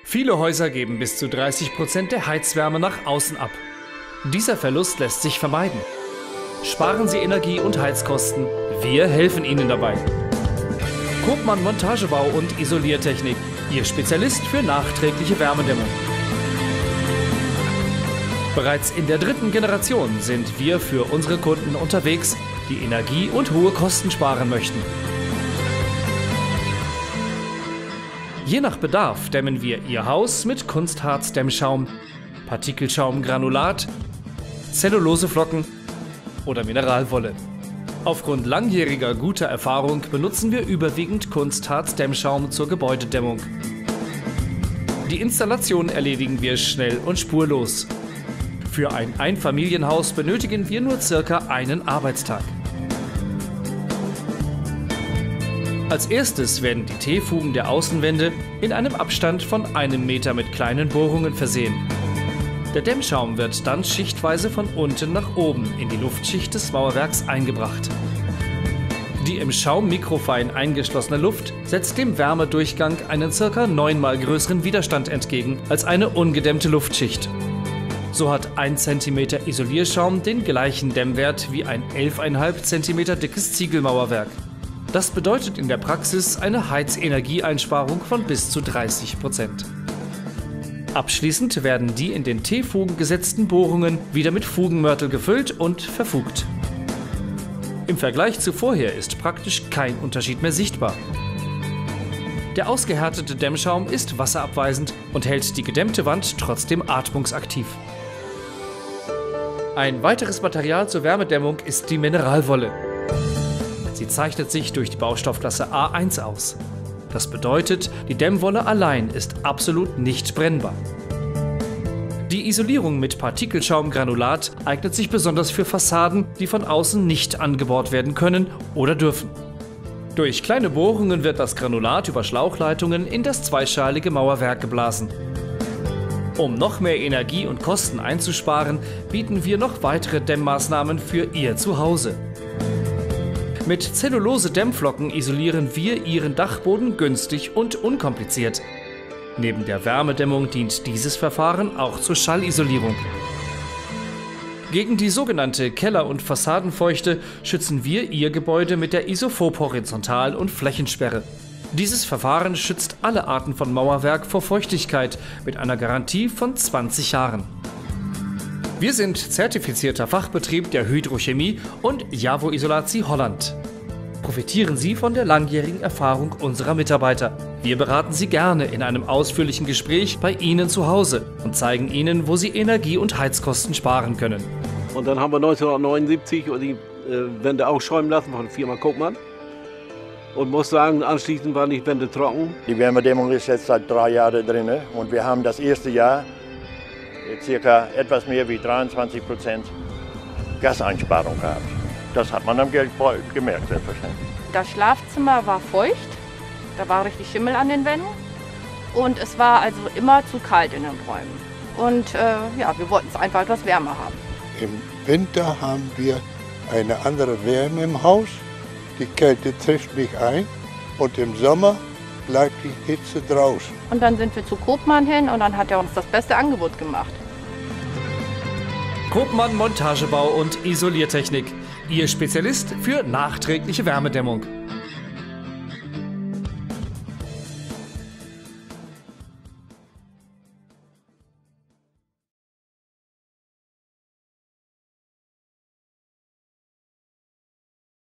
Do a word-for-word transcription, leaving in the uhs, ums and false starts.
Viele Häuser geben bis zu dreißig Prozent der Heizwärme nach außen ab. Dieser Verlust lässt sich vermeiden. Sparen Sie Energie und Heizkosten. Wir helfen Ihnen dabei. Kopmann Montagebau und Isoliertechnik. Ihr Spezialist für nachträgliche Wärmedämmung. Bereits in der dritten Generation sind wir für unsere Kunden unterwegs, die Energie und hohe Kosten sparen möchten. Je nach Bedarf dämmen wir Ihr Haus mit Kunstharz-Dämmschaum, Partikelschaumgranulat, Zelluloseflocken oder Mineralwolle. Aufgrund langjähriger guter Erfahrung benutzen wir überwiegend Kunstharz-Dämmschaum zur Gebäudedämmung. Die Installation erledigen wir schnell und spurlos. Für ein Einfamilienhaus benötigen wir nur circa einen Arbeitstag. Als erstes werden die T-Fugen der Außenwände in einem Abstand von einem Meter mit kleinen Bohrungen versehen. Der Dämmschaum wird dann schichtweise von unten nach oben in die Luftschicht des Mauerwerks eingebracht. Die im Schaum mikrofein eingeschlossene Luft setzt dem Wärmedurchgang einen ca. neunmal größeren Widerstand entgegen als eine ungedämmte Luftschicht. So hat ein Zentimeter Isolierschaum den gleichen Dämmwert wie ein elf Komma fünf Zentimeter dickes Ziegelmauerwerk. Das bedeutet in der Praxis eine Heizenergieeinsparung von bis zu dreißig Prozent. Abschließend werden die in den T-Fugen gesetzten Bohrungen wieder mit Fugenmörtel gefüllt und verfugt. Im Vergleich zu vorher ist praktisch kein Unterschied mehr sichtbar. Der ausgehärtete Dämmschaum ist wasserabweisend und hält die gedämmte Wand trotzdem atmungsaktiv. Ein weiteres Material zur Wärmedämmung ist die Mineralwolle. Sie zeichnet sich durch die Baustoffklasse A eins aus. Das bedeutet, die Dämmwolle allein ist absolut nicht brennbar. Die Isolierung mit Partikelschaumgranulat eignet sich besonders für Fassaden, die von außen nicht angebohrt werden können oder dürfen. Durch kleine Bohrungen wird das Granulat über Schlauchleitungen in das zweischalige Mauerwerk geblasen. Um noch mehr Energie und Kosten einzusparen, bieten wir noch weitere Dämmmaßnahmen für Ihr Zuhause. Mit Zellulose-Dämmflocken isolieren wir Ihren Dachboden günstig und unkompliziert. Neben der Wärmedämmung dient dieses Verfahren auch zur Schallisolierung. Gegen die sogenannte Keller- und Fassadenfeuchte schützen wir Ihr Gebäude mit der Isophob-Horizontal- und Flächensperre. Dieses Verfahren schützt alle Arten von Mauerwerk vor Feuchtigkeit mit einer Garantie von zwanzig Jahren. Wir sind zertifizierter Fachbetrieb der Hydrochemie und Javo Isolatie Holland. Profitieren Sie von der langjährigen Erfahrung unserer Mitarbeiter. Wir beraten Sie gerne in einem ausführlichen Gespräch bei Ihnen zu Hause und zeigen Ihnen, wo Sie Energie- und Heizkosten sparen können. Und dann haben wir neunzehnhundertneunundsiebzig die äh, Wände ausschäumen lassen von der Firma Kopmann. Und muss sagen, anschließend waren die Wände trocken. Die Wärmedämmung ist jetzt seit drei Jahren drin und wir haben das erste Jahr circa etwas mehr wie dreiundzwanzig Prozent Gaseinsparung gehabt. Das hat man am Geld gemerkt, selbstverständlich. Das Schlafzimmer war feucht, da war richtig Schimmel an den Wänden und es war also immer zu kalt in den Räumen. Und äh, ja, wir wollten es einfach etwas wärmer haben. Im Winter haben wir eine andere Wärme im Haus, die Kälte trifft nicht ein und im Sommer bleibt die Hitze draußen. Und dann sind wir zu Kopmann hin und dann hat er uns das beste Angebot gemacht. Kopmann Montagebau und Isoliertechnik. Ihr Spezialist für nachträgliche Wärmedämmung.